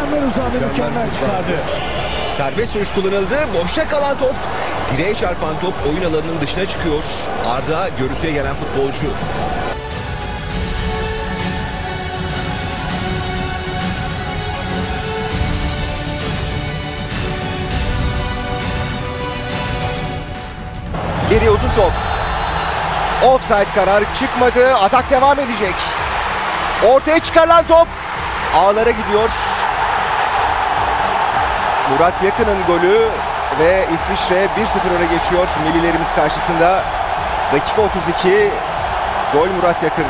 Mükemmel uzandı, mükemmel çıkardı. Serbest vuruş kullanıldı. Boşta kalan top. Direğe çarpan top oyun alanının dışına çıkıyor. Arda görüntüye gelen futbolcu. Geriye uzun top. Offside kararı çıkmadı. Atak devam edecek. Ortaya çıkarılan top ağlara gidiyor. Murat Yakın'ın golü ve İsviçre 1-0 öne geçiyor millilerimiz karşısında. Dakika 32. Gol Murat Yakın.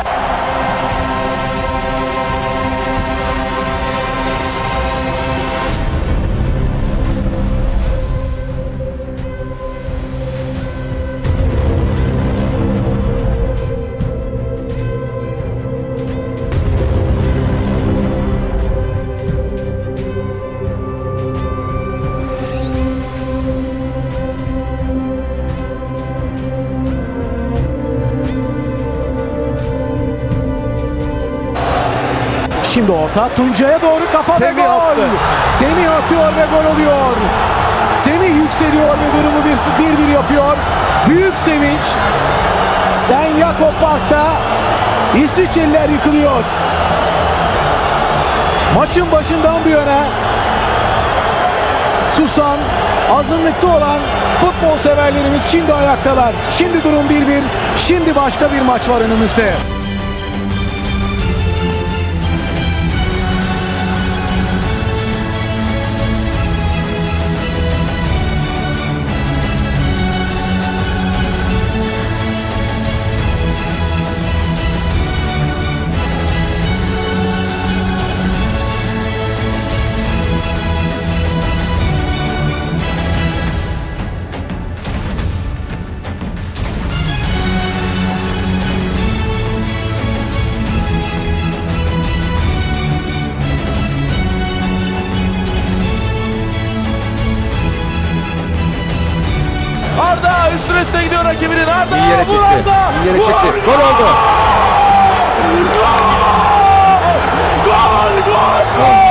Şimdi orta Tuncay'a doğru kafa ve Semih gol. attı. Semih atıyor ve gol oluyor. Semih yükseliyor ve durumu 1-1 yapıyor. Büyük sevinç. Sen Jakob Park'ta İsviçreliler yıkılıyor. Maçın başından bu yana susan, azınlıkta olan futbol severlerimiz şimdi ayaktalar. Şimdi durum 1-1. Şimdi başka bir maç var önümüzde. Arda üstüne üstüne gidiyor rakibinin. Arda İyi yere çekti. İyi yere çekti. Gol oldu. Gol! Gol! Gol!